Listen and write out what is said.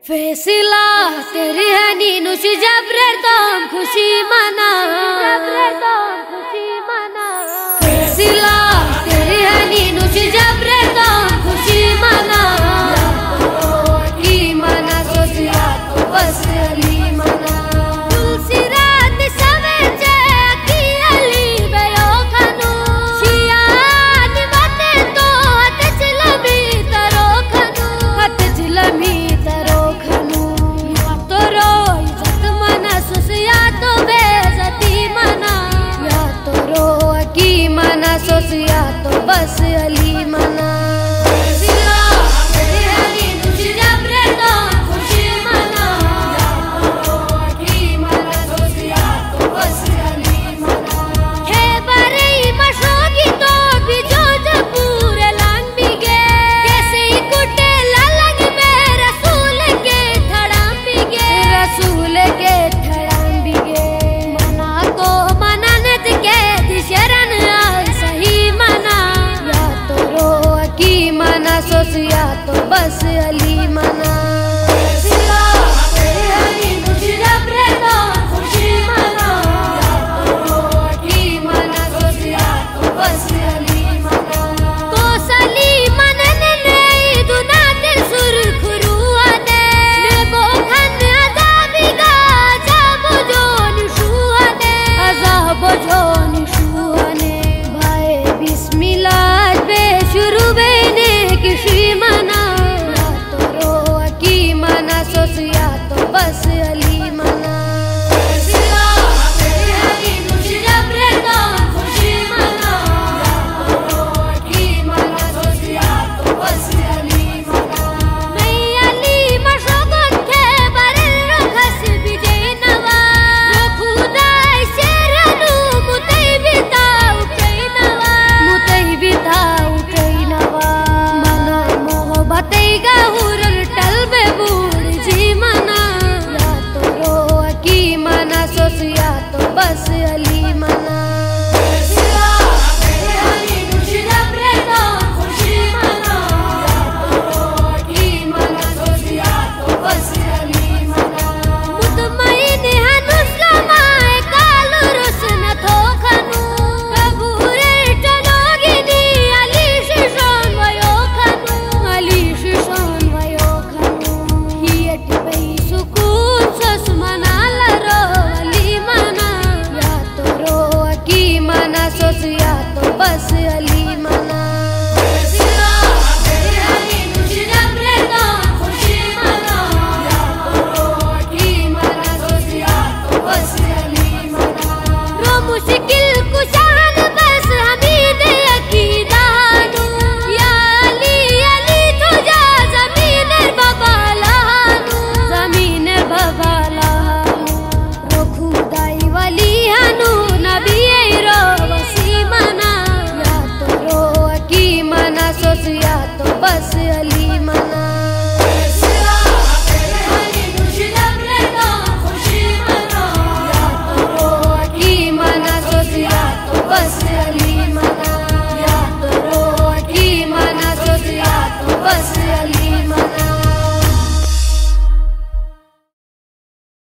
फैसला तेरी है नीनुश जबरे तुम खुशी मना, फैसला तेरी है नीनुश जबरे तुम खुशी मना, की मना सोचिया तो बस अली मना। तुलसी रात सवेचे की अली बयो खनु, शियान बाते तो हत चिलमी तरो खनु, हत चिलमी तरो खनु। या तो रो इज्जत मना सुसिया तो बेइज्जती मना, या तो रो की मना सोचिया तो बस अली मना। सोचिया तो बस अली मना। सोचिया तो बस अली